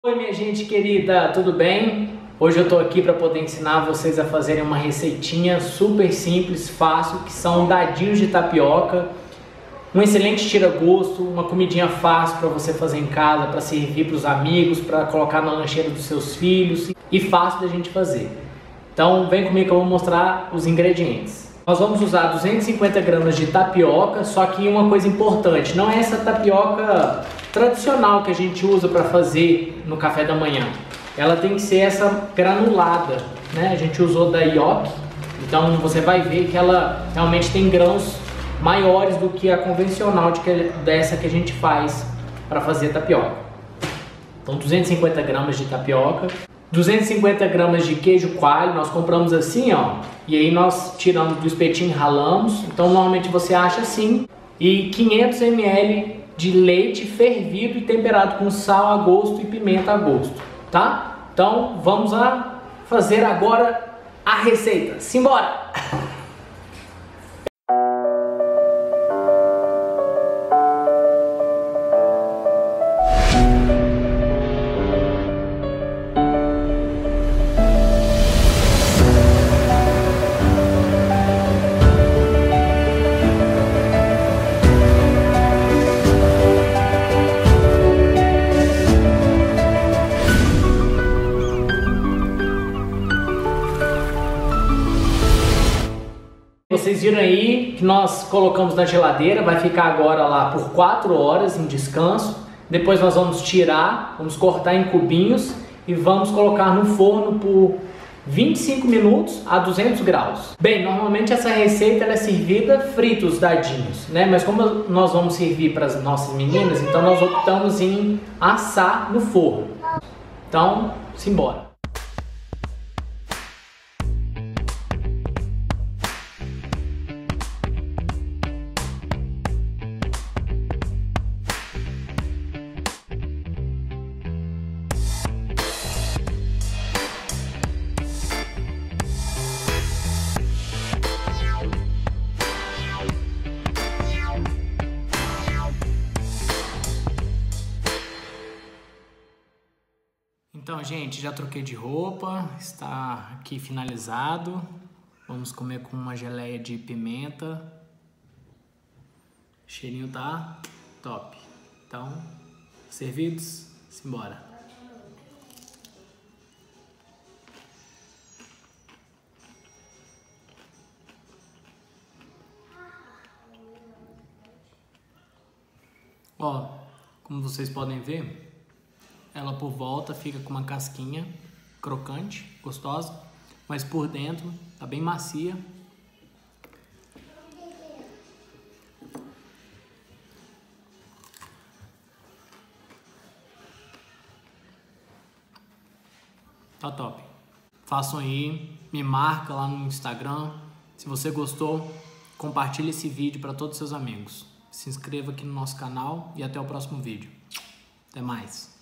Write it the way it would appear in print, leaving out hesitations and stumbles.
Oi minha gente querida, tudo bem? Hoje eu tô aqui para poder ensinar vocês a fazerem uma receitinha super simples, fácil, que são dadinhos de tapioca. Um excelente tira-gosto, uma comidinha fácil para você fazer em casa, para servir para os amigos, para colocar na lancheira dos seus filhos e fácil da gente fazer. Então vem comigo que eu vou mostrar os ingredientes. Nós vamos usar 250 gramas de tapioca, só que uma coisa importante, não é essa tapioca tradicional que a gente usa para fazer no café da manhã. Ela tem que ser essa granulada, né? A gente usou da Yoki, então você vai ver que ela realmente tem grãos maiores do que a convencional dessa que a gente faz para fazer tapioca. Então 250 gramas de tapioca, 250 gramas de queijo coalho, nós compramos assim, ó, e aí nós tiramos do espetinho e ralamos, então normalmente você acha assim, e 500 ml de leite fervido e temperado com sal a gosto e pimenta a gosto, tá? Então vamos a fazer agora a receita, simbora! Vocês viram aí que nós colocamos na geladeira, vai ficar agora lá por 4 horas em descanso. Depois nós vamos tirar, vamos cortar em cubinhos e vamos colocar no forno por 25 minutos a 200 graus. Bem, normalmente essa receita ela é servida frita os dadinhos, né? Mas como nós vamos servir para as nossas meninas, então nós optamos em assar no forno. Então, simbora! Então, gente, já troquei de roupa, está aqui finalizado. Vamos comer com uma geleia de pimenta. O cheirinho tá top. Então, servidos, simbora. Ó, como vocês podem ver, ela por volta fica com uma casquinha crocante, gostosa, mas por dentro tá bem macia. Tá top. Façam aí, me marca lá no Instagram. Se você gostou, compartilhe esse vídeo para todos os seus amigos. Se inscreva aqui no nosso canal e até o próximo vídeo. Até mais.